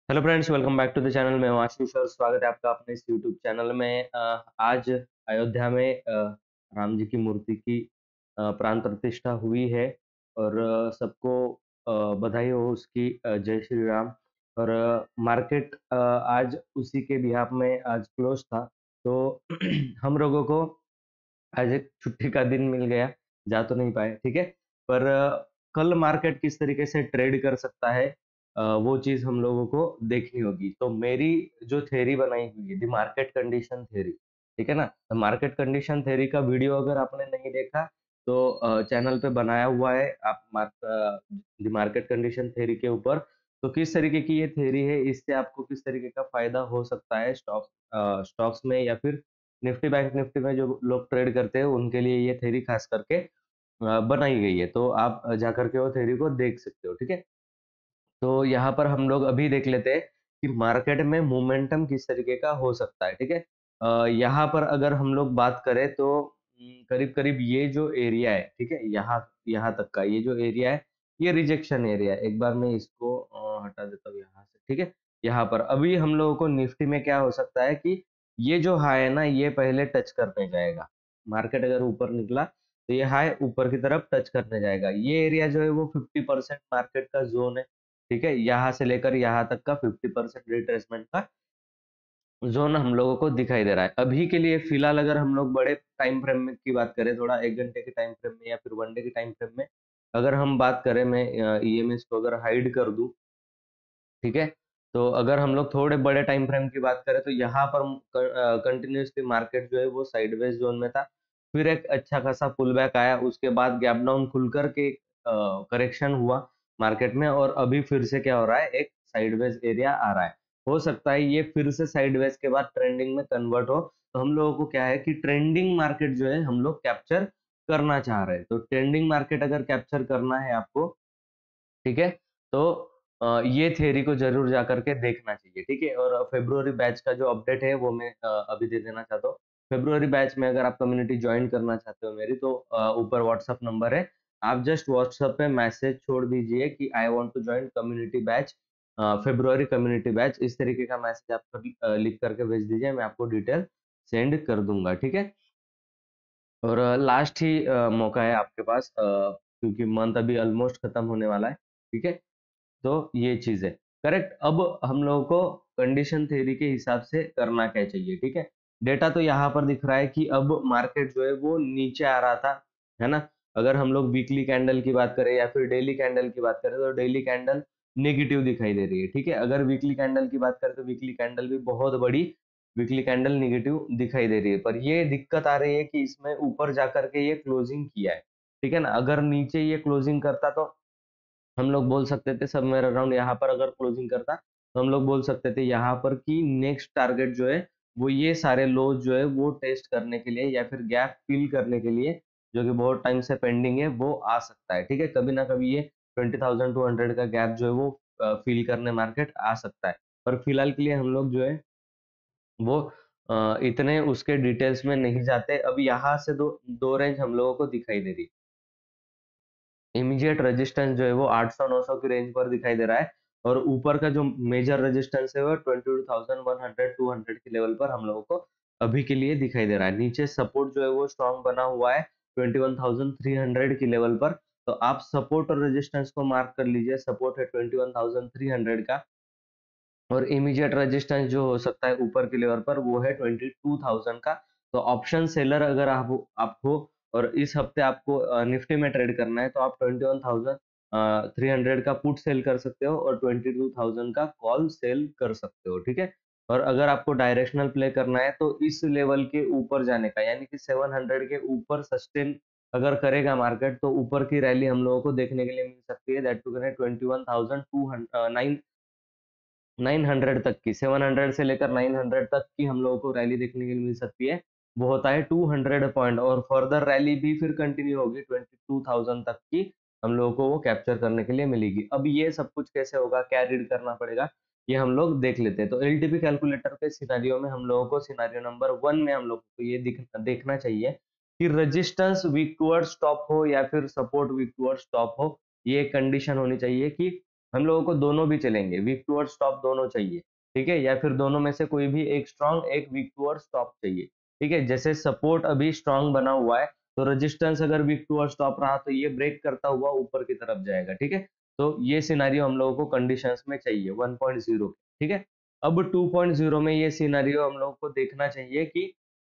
Hello friends, welcome back to the channel. मैं हूं आशीष और स्वागत है आपका अपने इस यूट्यूब चैनल में। आज अयोध्या में राम जी की मूर्ति की प्राण प्रतिष्ठा हुई है और सबको बधाई हो उसकी। जय श्री राम। और मार्केट आज उसी के बिहाफ में आज क्लोज था, तो हम लोगों को आज एक छुट्टी का दिन मिल गया। जा तो नहीं पाए, ठीक है। पर कल मार्केट किस तरीके से ट्रेड कर सकता है, वो चीज हम लोगों को देखनी होगी। तो मेरी जो थ्योरी बनाई हुई है, द मार्केट कंडीशन थ्योरी, ठीक है ना। मार्केट कंडीशन थ्योरी का वीडियो अगर आपने नहीं देखा तो चैनल पे बनाया हुआ है। आप द मार्केट कंडीशन थ्योरी के ऊपर, तो किस तरीके की ये थ्योरी है, इससे आपको किस तरीके का फायदा हो सकता है स्टॉक्स में या फिर निफ्टी बैंक निफ्टी में जो लोग ट्रेड करते हैं उनके लिए ये थ्योरी खास करके बनाई गई है। तो आप जा करके वो थ्योरी को देख सकते हो, ठीक है। तो यहाँ पर हम लोग अभी देख लेते हैं कि मार्केट में मोमेंटम किस तरीके का हो सकता है, ठीक है। यहाँ पर अगर हम लोग बात करें तो करीब करीब ये जो एरिया है, ठीक है, यहाँ यहाँ तक का ये जो एरिया है, ये रिजेक्शन एरिया है। एक बार मैं इसको हटा देता हूँ यहाँ से, ठीक है। यहाँ पर अभी हम लोगों को निफ्टी में क्या हो सकता है कि ये जो हाई है ना, ये पहले टच करने जाएगा। मार्केट अगर ऊपर निकला तो ये हाई ऊपर की तरफ टच करने जाएगा। ये एरिया जो है वो 50% मार्केट का जोन है, ठीक है। यहाँ से लेकर यहाँ तक का 50% रिट्रेसमेंट का जोन हम लोगों को दिखाई दे रहा है अभी के लिए। फिलहाल अगर हम लोग बड़े टाइम फ्रेम में की बात करें, थोड़ा 1 घंटे के टाइम फ्रेम में या फिर 1 डे के टाइम फ्रेम में अगर हम बात करें, मैं ईएमएस को अगर हाइड कर दूं, ठीक है। तो अगर हम लोग थोड़े बड़े टाइम फ्रेम की बात करें तो यहाँ पर कंटिन्यूसली मार्केट जो है वो साइडवेज जोन में था। फिर एक अच्छा खासा पुल बैक आया, उसके बाद गैप डाउन खुल करके करेक्शन हुआ मार्केट में, और अभी फिर से क्या हो रहा है, एक साइडवेज एरिया आ रहा है। हो सकता है ये फिर से साइडवेज के बाद ट्रेंडिंग में कन्वर्ट हो। तो हम लोगों को क्या है कि ट्रेंडिंग मार्केट जो है हम लोग कैप्चर करना चाह रहे हैं। तो ट्रेंडिंग मार्केट अगर कैप्चर करना है आपको, ठीक है, तो ये थ्योरी को जरूर जा करके देखना चाहिए, ठीक है। और फेब्रुअरी बैच का जो अपडेट है वो मैं अभी दे देना चाहता हूँ। फेब्रुअरी बैच में अगर आप कम्युनिटी ज्वाइन करना चाहते हो मेरी, तो ऊपर व्हाट्सअप नंबर है। आप जस्ट व्हाट्सएप पे मैसेज छोड़ दीजिए कि I want to join community batch, February community batch. इस तरीके का मैसेज आप लिख करके भेज दीजिए, मैं आपको डिटेल सेंड कर दूंगा, ठीक है। और लास्ट ही मौका है आपके पास, क्योंकि मंथ अभी ऑलमोस्ट खत्म होने वाला है, ठीक है। तो ये चीज है करेक्ट। अब हम लोगों को कंडीशन थ्योरी के हिसाब से करना क्या चाहिए, ठीक है। डेटा तो यहाँ पर दिख रहा है कि अब मार्केट जो है वो नीचे आ रहा था, है ना। अगर हम लोग वीकली कैंडल की बात करें या फिर डेली कैंडल की बात करें तो डेली कैंडल नेगेटिव दिखाई दे रही है, ठीक है। अगर वीकली कैंडल की बात करें तो वीकली कैंडल भी बहुत बड़ी वीकली कैंडल नेगेटिव दिखाई दे रही है। पर ये दिक्कत आ रही है कि इसमें ऊपर जाकर के ये क्लोजिंग किया है, ठीक है ना। अगर नीचे ये क्लोजिंग करता तो हम लोग बोल सकते थे समवेयर अराउंड यहाँ पर अगर क्लोजिंग करता तो हम लोग बोल सकते थे यहाँ पर कि नेक्स्ट टारगेट जो है वो ये सारे लो जो है वो टेस्ट करने के लिए या फिर गैप फिल करने के लिए, जो कि बहुत टाइम से पेंडिंग है, वो आ सकता है, ठीक है। कभी ना कभी ये 20,200 का गैप जो है वो फिल करने मार्केट आ सकता है। पर फिलहाल के लिए हम लोग जो है वो इतने उसके डिटेल्स में नहीं जाते। अब यहाँ से दो दो रेंज हम लोगों को दिखाई दे रही। इमीडिएट रेजिस्टेंस जो है वो 800-900 की रेंज पर दिखाई दे रहा है, और ऊपर का जो मेजर रेजिस्टेंस है वो 22,100 200 के लेवल पर हम लोगों को अभी के लिए दिखाई दे रहा है। नीचे सपोर्ट जो है वो स्ट्रॉन्ग बना हुआ है 21,300 की लेवल पर। तो आप सपोर्ट और रेजिस्टेंस को मार्क कर लीजिए। सपोर्ट है 21,300 का, और इमीडिएट रेजिस्टेंस जो हो सकता है ऊपर के लेवल पर वो है 22,000 का। तो ऑप्शन सेलर अगर आप हो और इस हफ्ते आपको निफ्टी में ट्रेड करना है तो आप 21,300 का पुट सेल कर सकते हो और 22,000 का कॉल सेल कर सकते हो, ठीक है। और अगर आपको डायरेक्शनल प्ले करना है तो इस लेवल के ऊपर जाने का, यानी कि 700 के ऊपर सस्टेन अगर करेगा मार्केट तो ऊपर की रैली हम लोगों को देखने के लिए मिल सकती है। दैट टू करें 21,209 900 तक की, 700 से लेकर 900 तक की हम लोगों को रैली देखने के लिए मिल सकती है। वो होता है 200 पॉइंट, और फर्दर रैली भी फिर कंटिन्यू होगी 22,000 तक की, हम लोगों को वो कैप्चर करने के लिए मिलेगी। अब ये सब कुछ कैसे होगा, क्या रीड करना पड़ेगा, ये हम लोग देख लेते हैं। तो एलटीपी कैलकुलेटर के सिनारियो में हम लोगों को सिनारियो नंबर 1 में हम लोग को ये देखना चाहिए कि रेजिस्टेंस वीक टुवर्ड्स टॉप हो या फिर सपोर्ट वीक टुवर्ड्स टॉप हो। ये कंडीशन होनी चाहिए कि हम लोगों को दोनों भी चलेंगे, वीक टूवर्ड्स टॉप दोनों चाहिए, ठीक है, या फिर दोनों में से कोई भी एक स्ट्रॉन्ग एक वीक टूवर्ड्स टॉप चाहिए, ठीक है। जैसे सपोर्ट अभी स्ट्रॉन्ग बना हुआ है, तो रेजिस्टेंस अगर वीक टूवर्ड्स टॉप रहा तो ये ब्रेक करता हुआ ऊपर की तरफ जाएगा, ठीक है। तो ये सिनेरियो हम लोगों को कंडीशंस में चाहिए 1.0, ठीक है। अब 2.0 में ये सिनेरियो हम लोगों को देखना चाहिए कि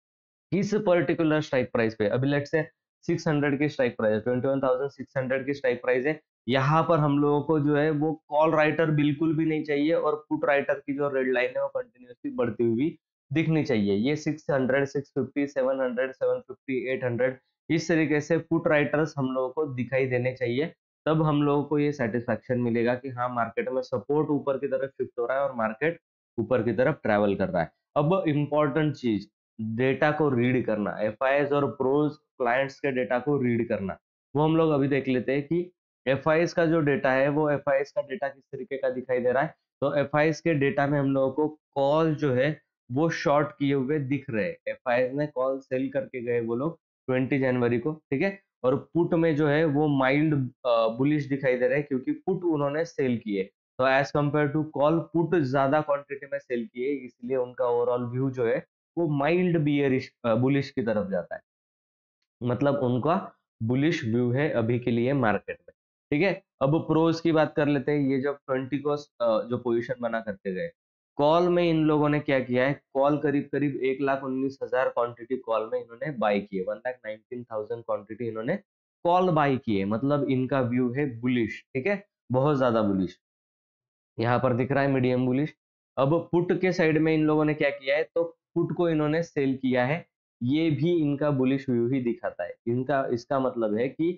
किस पर्टिकुलर स्ट्राइक प्राइस पे, अभी लेट्स से 600 की स्ट्राइक प्राइस है, 21,600 की स्ट्राइक प्राइस है। यहाँ पर हम लोगों को जो है वो कॉल राइटर बिल्कुल भी नहीं चाहिए, और पुट राइटर की जो रेड लाइन है वो कंटिन्यूसली बढ़ती हुई दिखनी चाहिए। ये 600, 650, 700, 750, 800 इस तरीके से पुट राइटर्स हम लोगों को दिखाई देने चाहिए। तब हम लोगों को ये सेटिस्फेक्शन मिलेगा कि हाँ, मार्केट में सपोर्ट ऊपर की तरफ शिफ्ट हो रहा है और मार्केट ऊपर की तरफ ट्रैवल कर रहा है। अब इम्पोर्टेंट चीज, डेटा को रीड करना, एफआईएस और प्रोज क्लाइंट्स के डेटा को रीड करना, वो हम लोग अभी देख लेते हैं कि एफआईएस का जो डेटा है वो एफआईएस का डेटा किस तरीके का दिखाई दे रहा है। तो एफआईएस के डेटा में हम लोगों को कॉल जो है वो शॉर्ट किए हुए दिख रहे हैं, एफआईएस ने कॉल सेल करके गए वो लोग 20 जनवरी को, ठीक है। और पुट में जो है वो माइल्ड बुलिश दिखाई दे रहे हैं, क्योंकि पुट उन्होंने सेल किए, तो as compare to call put ज्यादा क्वांटिटी में सेल किए, इसलिए उनका ओवरऑल व्यू जो है वो माइल्ड बियरिश बुलिश की तरफ जाता है। मतलब उनका बुलिश व्यू है अभी के लिए मार्केट में, ठीक है। अब प्रोज की बात कर लेते हैं। ये जब 20 को जो पोजीशन बना करके गए, कॉल में इन लोगों ने क्या किया है, कॉल करीब करीब 1,19,000 क्वांटिटी कॉल में इन्होंने बाय किए, 1,19,000 क्वांटिटी इन्होंने कॉल बाय किए, मतलब इनका व्यू है बुलिश, ठीक है, बहुत ज्यादा बुलिश। यहाँ पर दिख रहा है मीडियम बुलिश। अब पुट के साइड में इन लोगों ने क्या किया है, तो पुट को इन्होंने सेल किया है, ये भी इनका बुलिश व्यू ही दिखाता है। इनका इसका मतलब है कि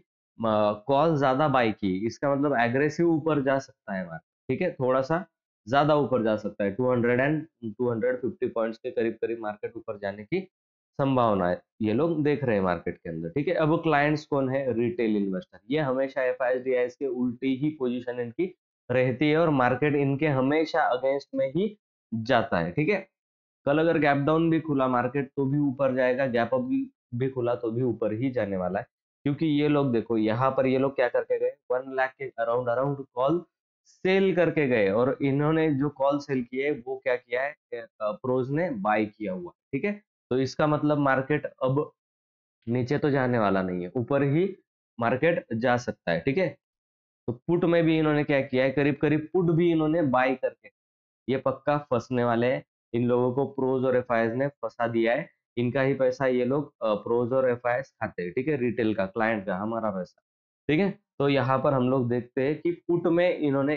कॉल ज्यादा बाय की, इसका मतलब एग्रेसिव ऊपर जा सकता है मार्केट, ठीक है, थोड़ा सा ज्यादा ऊपर जा सकता है, 200 एंड 250 पॉइंट्स के करीब करीब मार्केट ऊपर जाने की संभावना है, ये लोग देख रहे हैं मार्केट के अंदर, ठीक है। अब क्लाइंट्स कौन है, रिटेल इन्वेस्टर, ये हमेशा एफआईएस के उल्टी ही पोजीशन इनकी रहती है, और मार्केट इनके हमेशा अगेंस्ट में ही जाता है, ठीक है। कल अगर गैप डाउन भी खुला मार्केट तो भी ऊपर जाएगा, गैप अप भी खुला तो भी ऊपर ही जाने वाला है, क्योंकि ये लोग देखो यहाँ पर ये लोग क्या करके गए, 1 लाख के अराउंड अराउंड कॉल सेल करके गए, और इन्होंने जो कॉल सेल किए वो क्या किया है, प्रोज ने बाय किया हुआ, ठीक है। तो इसका मतलब मार्केट अब नीचे तो जाने वाला नहीं है, ऊपर ही मार्केट जा सकता है, ठीक है। तो पुट में भी इन्होंने क्या किया है, करीब करीब पुट भी इन्होंने बाय करके, ये पक्का फंसने वाले हैं। इन लोगों को प्रोज और एफआईएस ने फंसा दिया है, इनका ही पैसा ये लोग प्रोज और एफआईएस खाते हैं, ठीक है, रिटेल का, क्लाइंट का, हमारा पैसा, ठीक है। तो यहाँ पर हम लोग देखते हैं कि पुट में इन्होंने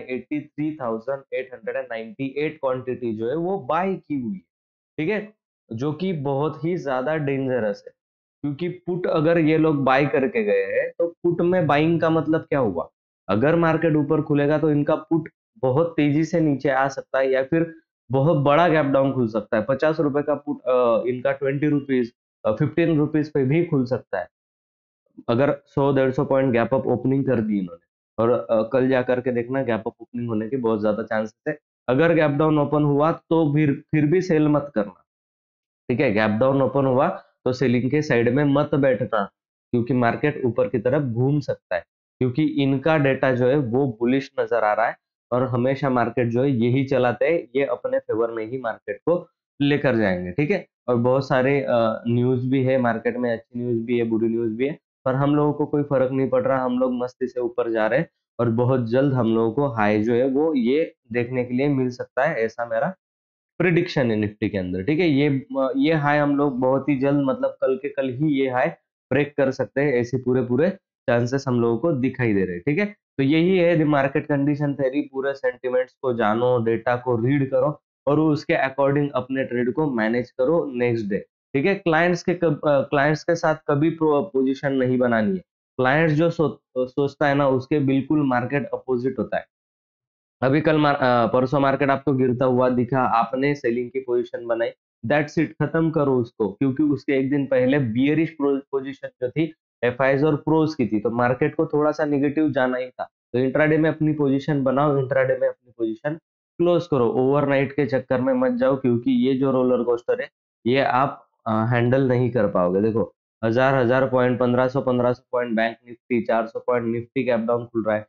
83,898 क्वांटिटी जो है वो बाय की हुई है, ठीक है, जो कि बहुत ही ज्यादा डेंजरस है, क्योंकि पुट अगर ये लोग बाय करके गए हैं तो पुट में बाइंग का मतलब क्या हुआ, अगर मार्केट ऊपर खुलेगा तो इनका पुट बहुत तेजी से नीचे आ सकता है, या फिर बहुत बड़ा गैप डाउन खुल सकता है, 50 रुपए का पुट इनका 20 रुपीज 15 रुपीज पे भी खुल सकता है, अगर 100-150 पॉइंट गैप अप ओपनिंग कर दी इन्होंने। और कल जा करके देखना गैप अप ओपनिंग होने के बहुत ज्यादा चांसेस है। अगर गैप डाउन ओपन हुआ तो फिर भी सेल मत करना, ठीक है, गैप डाउन ओपन हुआ तो सेलिंग के साइड में मत बैठना, क्योंकि मार्केट ऊपर की तरफ घूम सकता है, क्योंकि इनका डेटा जो है वो बुलिश नजर आ रहा है, और हमेशा मार्केट जो है यही चलाते हैं, ये अपने फेवर में ही मार्केट को लेकर जाएंगे, ठीक है। और बहुत सारे न्यूज भी है मार्केट में, अच्छी न्यूज भी है, बुरी न्यूज भी है, पर हम लोगों को कोई फर्क नहीं पड़ रहा, हम लोग मस्ती से ऊपर जा रहे हैं, और बहुत जल्द हम लोगों को हाई जो है वो ये देखने के लिए मिल सकता है, ऐसा मेरा प्रिडिक्शन है निफ्टी के अंदर, ठीक है। ये हाई हम लोग बहुत ही जल्द, मतलब कल के कल ही ये हाई ब्रेक कर सकते हैं, ऐसे पूरे पूरे चांसेस हम लोगों को दिखाई दे रहे हैं, ठीक है। तो यही है मार्केट कंडीशन थ्योरी, पूरे सेंटिमेंट्स को जानो, डेटा को रीड करो, और उसके अकॉर्डिंग अपने ट्रेड को मैनेज करो नेक्स्ट डे, ठीक है। क्लाइंट्स के साथ कभी पोजीशन नहीं बनानी है, क्लाइंट्स जो सोचता है ना उसके बिल्कुल मार्केट अपोजिट होता है। अभी परसों मार्केट आपको गिरता हुआ दिखा, आपने सेलिंग की पोजीशन बनाई, दैट्स इट, खत्म करो उसको, क्योंकि उसके एक दिन पहले बियरिश पोजीशन जो थी एफआईज और प्रोज की थी, तो मार्केट को थोड़ा सा निगेटिव जाना ही था, तो इंट्राडे में अपनी पोजीशन बनाओ, इंट्राडे में अपनी पोजीशन क्लोज करो, ओवरनाइट के चक्कर में मत जाओ, क्योंकि ये जो रोलर कोस्टर है ये आप हैंडल नहीं कर पाओगे। देखो, हजार हजार point, 1500 point bank Nifty, 400 point Nifty gap down खुल रहा है,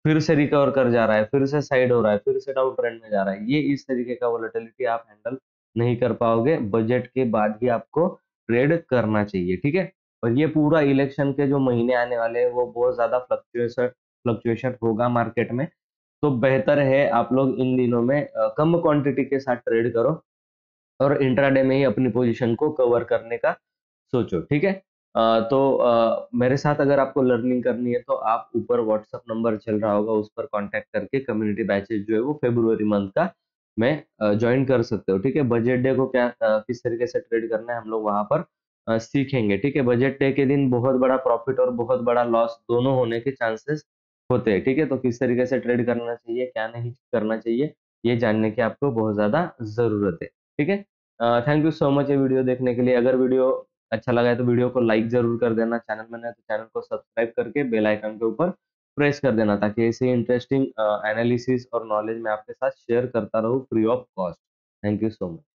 फिर से रिकवर कर जा रहा है, फिर से साइड हो रहा है, फिर से डाउन ट्रेंड में जा रहा है, ये इस तरीके का वोलेटिलिटी आप हैंडल नहीं कर पाओगे। बजट के बाद ही आपको ट्रेड करना चाहिए, ठीक है। और ये पूरा इलेक्शन के जो महीने आने वाले हैं वो बहुत ज्यादा फ्लक्चुएशन होगा मार्केट में, तो बेहतर है आप लोग इन दिनों में कम क्वांटिटी के साथ ट्रेड करो और इंट्राडे में ही अपनी पोजीशन को कवर करने का सोचो, ठीक है। मेरे साथ अगर आपको लर्निंग करनी है तो आप ऊपर व्हाट्सएप नंबर चल रहा होगा, उस पर कांटेक्ट करके कम्युनिटी बैचेस जो है वो फरवरी मंथ का मैं ज्वाइन कर सकते हो, ठीक है। बजट डे को किस तरीके से ट्रेड करना है हम लोग वहां पर सीखेंगे, ठीक है। बजट डे के दिन बहुत बड़ा प्रॉफिट और बहुत बड़ा लॉस दोनों होने के चांसेस होते हैं, ठीक है। तो किस तरीके से ट्रेड करना चाहिए, क्या नहीं करना चाहिए, ये जानने की आपको बहुत ज्यादा जरूरत है, ठीक है। थैंक यू सो मच ये वीडियो देखने के लिए। अगर वीडियो अच्छा लगा है तो वीडियो को लाइक जरूर कर देना, चैनल में नए तो चैनल को सब्सक्राइब करके बेल आइकन के ऊपर प्रेस कर देना, ताकि ऐसे इंटरेस्टिंग एनालिसिस और नॉलेज मैं आपके साथ शेयर करता रहूं free of cost. Thank you so much.